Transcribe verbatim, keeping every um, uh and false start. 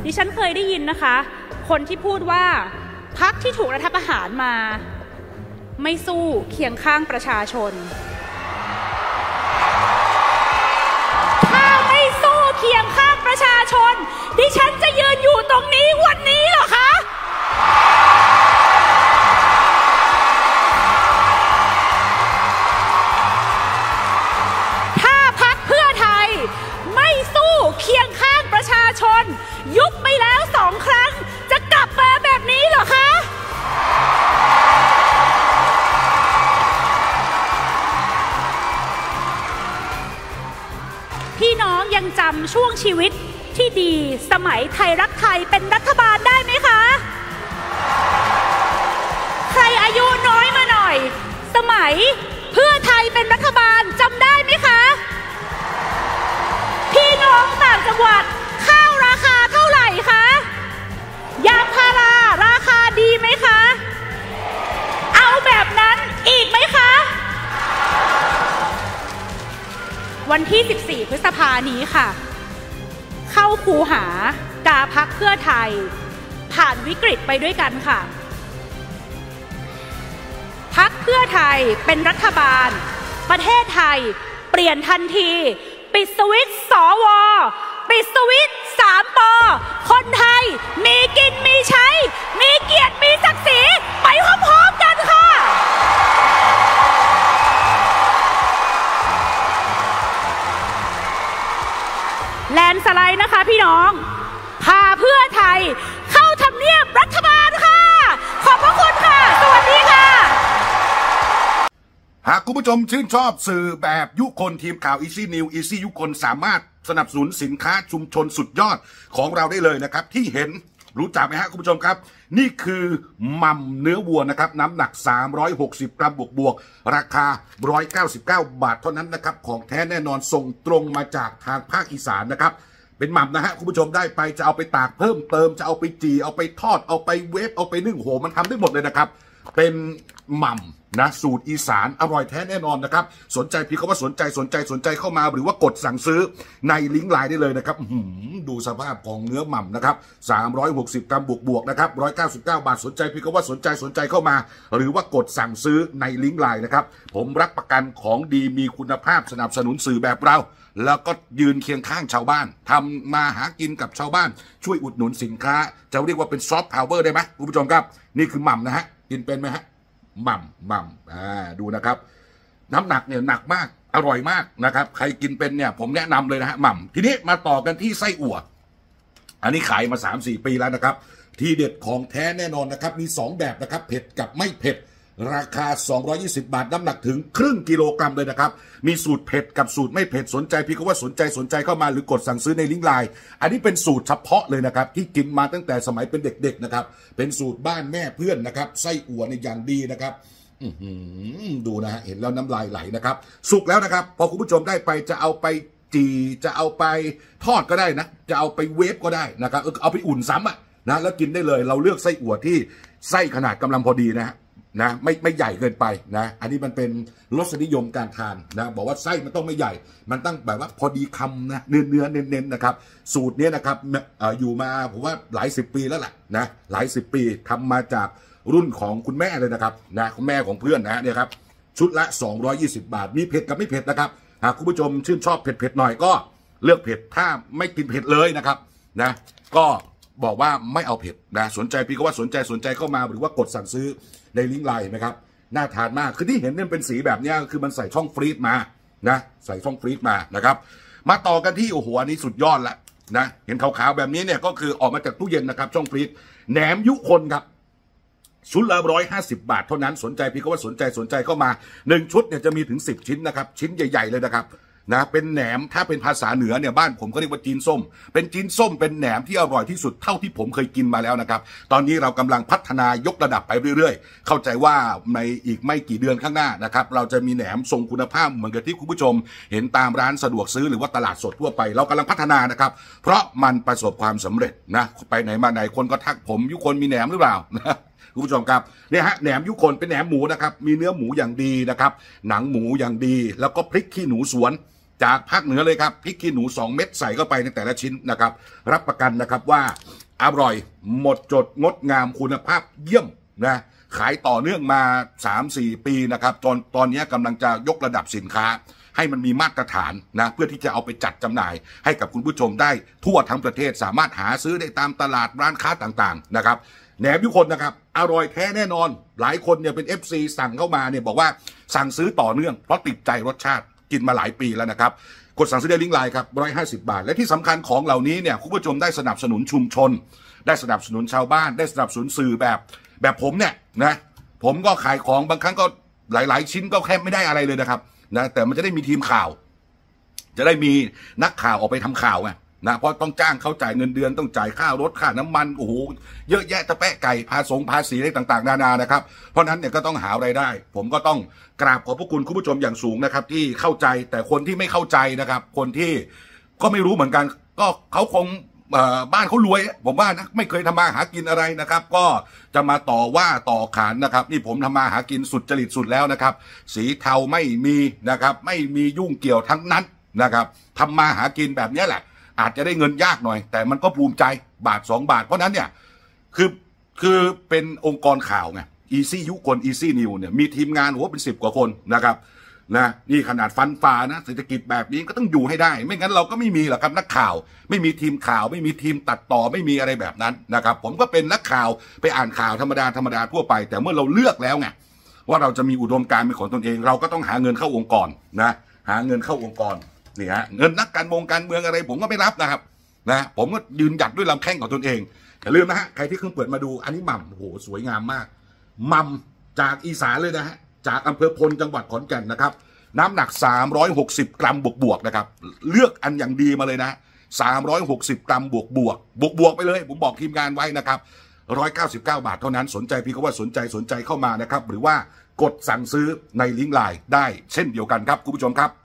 ดิฉันเคยได้ยินนะคะคนที่พูดว่าพรรคที่ถูกรัฐประหารมาไม่สู้เคียงข้างประชาชนถ้าไม่สู้เคียงข้างประชาชนดิฉันจะยืนอยู่ตรงนี้วันนี้เหรอคะถ้าพรรคเพื่อไทยไม่สู้เคียงข้างประชาชนยุบไปแล้วสองครั้งจะกลับมาแบบนี้เหรอคะพี่น้องยังจำช่วงชีวิตที่ดีสมัยไทยรักไทยเป็นรัฐบาลได้ไหมคะใครอายุน้อยมาหน่อยสมัยเพื่อไทยเป็นรัฐบาลจำได้ไหมคะพี่น้องต่างจังหวัดข้าวราคาเท่าไหร่คะยางพาราราคาดีไหมคะเอาแบบนั้นอีกไหมคะวันที่สิบสี่พฤษภานี้ค่ะเข้าคูหากาพรรคเพื่อไทยผ่านวิกฤตไปด้วยกันค่ะพรรคเพื่อไทยเป็นรัฐบาลประเทศไทยเปลี่ยนทันทีปิดสวิตช์สวปิดสวิตช์สามปอคนไทยมีกินมีใช้มีเกียรติมีศักดิ์ศรีไปพร้อมๆกันค่ะแลนสไลด์นะคะพี่น้องพาเพื่อไทยเข้าทำเนียบรัฐบาลค่ะขอบพระคุณค่ะสวัสดีค่ะหากคุณผู้ชมชื่นชอบสื่อแบบยุคนทีมข่าว Easy News Easy ยุคนสามารถสนับสนุนสินค้าชุมชนสุดยอดของเราได้เลยนะครับที่เห็นรู้จักไหมฮะคุณผู้ชมครับนี่คือมัมเนื้อวัวนะครับน้ำหนักสามร้อยหกสิบกรัมบวกบวกราคาหนึ่งร้อยเก้าสิบเก้าบาทเท่านั้นนะครับของแท้แน่นอนส่งตรงมาจากทางภาคอีสานนะครับเป็นหม่ำนะฮะคุณผู้ชมได้ไปจะเอาไปตากเพิ่มเติมจะเอาไปจีเอาไปทอดเอาไปเวฟเอาไปนึ่งโหมันทำได้หมดเลยนะครับเป็นหม่ำนะสูตรอีสานอร่อยแท้แน่นอนนะครับสนใจพี่เขาว่าสนใจสนใจสนใจเข้ามาหรือว่ากดสั่งซื้อในลิงก์ไลน์ได้เลยนะครับดูสภาพของเนื้อหม่ำนะครับสามร้อยหกสิบกรัมบวกบวกนะครับหนึ่งร้อยเก้าสิบเก้าบาทสนใจพี่เขาว่าสนใจสนใจเข้ามาหรือว่ากดสั่งซื้อในลิงก์ไลน์นะครับผมรับประกันของดีมีคุณภาพสนับสนุนสื่อแบบเราแล้วก็ยืนเคียงข้างชาวบ้านทำมาหากินกับชาวบ้านช่วยอุดหนุนสินค้าจะเรียกว่าเป็นซอฟต์พาวเวอร์ได้ไหมคุณผู้ชมครับนี่คือหม่ำนะฮะกินเป็นไหมฮะหม่ำหม่ำอ่าดูนะครับน้ำหนักเนี่ยหนักมากอร่อยมากนะครับใครกินเป็นเนี่ยผมแนะนำเลยนะฮะหม่ำทีนี้มาต่อกันที่ไส้อั่วอันนี้ขายมา สามสี่ ปีแล้วนะครับทีเด็ดของแท้แน่นอนนะครับมีสองแบบนะครับเผ็ดกับไม่เผ็ดราคาสองร้อยยี่สิบบาทน้ำหนักถึงครึ่งกิโลกรัมเลยนะครับมีสูตรเผ็ดกับสูตรไม่เผ็ดสนใจพี่ก็ว่าสนใจสนใจเข้ามาหรือกดสั่งซื้อในลิงก์ไลน์อันนี้เป็นสูตรเฉพาะเลยนะครับที่กินมาตั้งแต่สมัยเป็นเด็กๆนะครับเป็นสูตรบ้านแม่เพื่อนนะครับไส้อั่วในอย่างดีนะครับดูนะฮะเห็นแล้วน้ำลายไหลนะครับสุกแล้วนะครับพอคุณผู้ชมได้ไปจะเอาไปจีจะเอาไปทอดก็ได้นะจะเอาไปเวฟก็ได้นะครับเอาไปอุ่นซ้ำอ่ะนะแล้วกินได้เลยเราเลือกไส้อั่วที่ไส้ขนาดกำลังพอดีนะฮะนะไม่ไม่ใหญ่เกินไปนะอันนี้มันเป็นรสนิยมการทานนะบอกว่าไส้มันต้องไม่ใหญ่มันต้องแบบว่าพอดีคำนะเนื้อเนื้อเน้นๆนะครับสูตรนี้นะครับอยู่มาผมว่าหลายสิบปีแล้วแหละนะหลายสิบปีทำมาจากรุ่นของคุณแม่เลยนะครับนะคุณแม่ของเพื่อนนะเนี่ยครับชุดละสองร้อยยี่สิบบาทมีเผ็ดกับไม่เผ็ดนะครับหากคุณผู้ชมชื่นชอบเผ็ดๆหน่อยก็เลือกเผ็ดถ้าไม่กินเผ็ดเลยนะครับนะก็บอกว่าไม่เอาเผ็ดนะสนใจพี่ก็ว่าสนใจสนใจเข้ามาหรือว่ากดสั่งซื้อในลิงก์ไลน์นะครับน่าทานมากคือที่เห็นเนี่ยเป็นสีแบบนี้คือมันใส่ช่องฟรีซมานะใส่ช่องฟรีซมานะครับมาต่อกันที่โอ้โหอันนี้สุดยอดละนะเห็นขาวๆแบบนี้เนี่ยก็คือออกมาจากตู้เย็นนะครับช่องฟรีซแหนมยุคนครับชุดละร้อยห้าสิบบาทเท่านั้นสนใจพี่ก็ว่าสนใจสนใจเข้ามาหนึ่งชุดเนี่ยจะมีถึงสิบชิ้นนะครับชิ้นใหญ่ๆเลยนะครับนะเป็นแหนมถ้าเป็นภาษาเหนือเนี่ยบ้านผมก็เรียกว่าจีนส้มเป็นจีนส้มเป็นแหนมที่อร่อยที่สุดเท่าที่ผมเคยกินมาแล้วนะครับตอนนี้เรากำลังพัฒนายกระดับไปเรื่อยๆเข้าใจว่าในอีกไม่กี่เดือนข้างหน้านะครับเราจะมีแหนมทรงคุณภาพเหมือนกับที่คุณผู้ชมเห็นตามร้านสะดวกซื้อหรือว่าตลาดสดทั่วไปเรากำลังพัฒนานะครับเพราะมันประสบความสำเร็จนะไปไหนมาไหนคนก็ทักผมยุคนมีแหนมหรือเปล่าคุณผู้ชมครับเนี่ยฮะแหนมยุคนเป็นแหนมหมูนะครับมีเนื้อหมูอย่างดีนะครับหนังหมูอย่างดีแล้วก็พริกขี้หนูสวนจากภาคเหนือเลยครับพริกขี้หนูสองเม็ดใส่เข้าไปในแต่ละชิ้นนะครับรับประกันนะครับว่าอร่อยหมดจดงดงามคุณภาพเยี่ยมนะขายต่อเนื่องมา สามถึงสี่ ปีนะครับตอนตอนนี้กำลังจะยกระดับสินค้าให้มันมีมาตรฐานนะเพื่อที่จะเอาไปจัดจำหน่ายให้กับคุณผู้ชมได้ทั่วทั้งประเทศสามารถหาซื้อได้ตามตลาดร้านค้าต่างๆนะครับแหนมยุคนนะครับอร่อยแท้แน่นอนหลายคนเนี่ยเป็น เอฟ ซี สั่งเข้ามาเนี่ยบอกว่าสั่งซื้อต่อเนื่องเพราะติดใจรสชาติกินมาหลายปีแล้วนะครับกดสั่งซื้อได้ลิงก์ไลน์ครับหนึ่งร้อยห้าสิบบาทและที่สำคัญของเหล่านี้เนี่ยคุณผู้ชมได้สนับสนุนชุมชนได้สนับสนุนชาวบ้านได้สนับสนุนสื่อแบบแบบผมเนี่ยนะผมก็ขายของบางครั้งก็หลายๆชิ้นก็แค่ไม่ได้อะไรเลยนะครับนะแต่มันจะได้มีทีมข่าวจะได้มีนักข่าวออกไปทำข่าวไงนะเพราะต้องจ้างเขาจ่ายเงินเดือนต้องจ่ายค่ารถค่าน้ำมันโอ้โหเยอะแยะตะแปะไก่ภาษงภาษีอะไรต่างๆนานานะครับเพราะนั้นเนี่ยก็ต้องหารายได้ผมก็ต้องกราบขอบพระคุณคุณผู้ชมอย่างสูงนะครับที่เข้าใจแต่คนที่ไม่เข้าใจนะครับคนที่ก็ไม่รู้เหมือนกันก็เขาคงบ้านเขารวยผมว่านะไม่เคยทำมาหากินอะไรนะครับก็จะมาต่อว่าต่อขานนะครับนี่ผมทำมาหากินสุดจริตสุดแล้วนะครับสีเทาไม่มีนะครับไม่มียุ่งเกี่ยวทั้งนั้นนะครับทำมาหากินแบบนี้แหละอาจจะได้เงินยากหน่อยแต่มันก็ภูมิใจบาทสองบาทเพราะนั้นเนี่ยคือคือเป็นองค์กรข่าวไง Easy ยุคน Easy News เนี่ยมีทีมงานโอ้เป็นสิบกว่าคนนะครับนะนี่ขนาดฟันฝ่านะเศรษฐกิจแบบนี้ก็ต้องอยู่ให้ได้ไม่งั้นเราก็ไม่มีหรอกครับนักข่าวไม่มีทีมข่าวไม่มีทีมตัดต่อไม่มีอะไรแบบนั้นนะครับผมก็เป็นนักข่าวไปอ่านข่าวธรรมดาธรรมดาทั่วไปแต่เมื่อเราเลือกแล้วไงว่าเราจะมีอุดมการณ์เป็นของตนเองเราก็ต้องหาเงินเข้าองค์กรนะหาเงินเข้าองค์กรนี่ฮะเงินนักการเมืองการเมืองอะไรผมก็ไม่รับนะครับนะผมก็ยืนหยัดด้วยลำแข้งของตนเองอย่าลืมนะฮะใครที่เพิ่งเปิดมาดูอันนี้หม่ำโอ้โหสวยงามมากหม่ำจากอีสานเลยนะฮะจากอำเภอพลจังหวัดขอนแก่นนะครับน้ำหนักสามร้อยหกสิบกรัมบวกๆนะครับเลือกอันอย่างดีมาเลยนะสามร้อยหกสิบกรัมบวกบวกบวกบวกไปเลยผมบอกทีมงานไว้นะครับหนึ่งร้อยเก้าสิบเก้าบาทเท่านั้นสนใจพี่ก็ว่าสนใจสนใจเข้ามานะครับหรือว่ากดสั่งซื้อในลิงก์ไลน์ได้เช่นเดียวกันครับคุณผู้ชมครับ